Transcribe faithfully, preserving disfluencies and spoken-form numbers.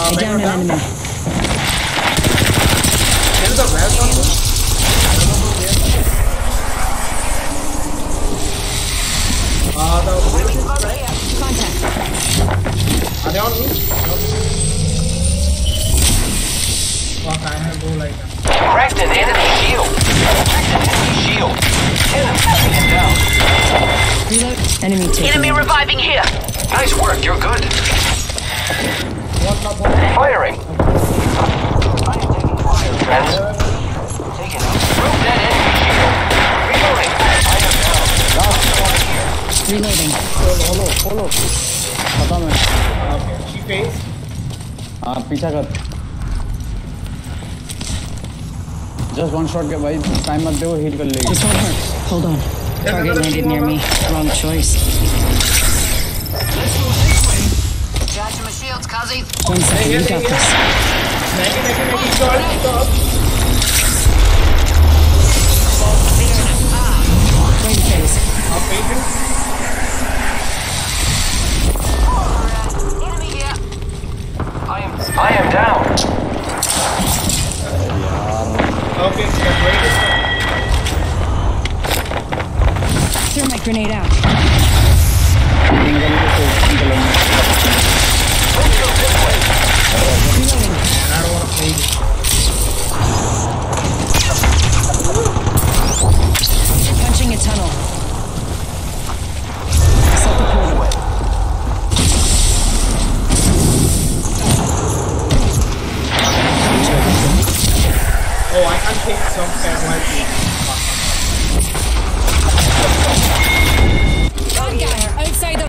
I down an enemy. There is a well on me. I don't know where. Ah, the wheel is right. Contact. Are they on me? Fuck, I have go like that. Cracked an enemy shield. Cracked an enemy shield. Enemy down. Reload. Enemy taken. Enemy reviving here. Nice work, you're good. What not what? Firing. I am taking fire. Friends. Taking out. Broke that enemy shield. Reloading. I am down. Reloading. Follow, follow. खत्म है. Okay, she face. हाँ पीछा कर. Just one shot के भाई time मत दे वो heal कर लेगी. This one hurt. Hold on. Target landed near me. Wrong choice. Charging my shields, Kazi. One second, you got this. Maggie, Maggie, Maggie, stop, stop. Wait phase. I'm waiting. Enemy here. I am. I am down. Okay, so wait. Throw my grenade out. Single को single में. Reloading. I don't want to play this. Punching a tunnel. Set the portal. Oh, I can't take some cat like this.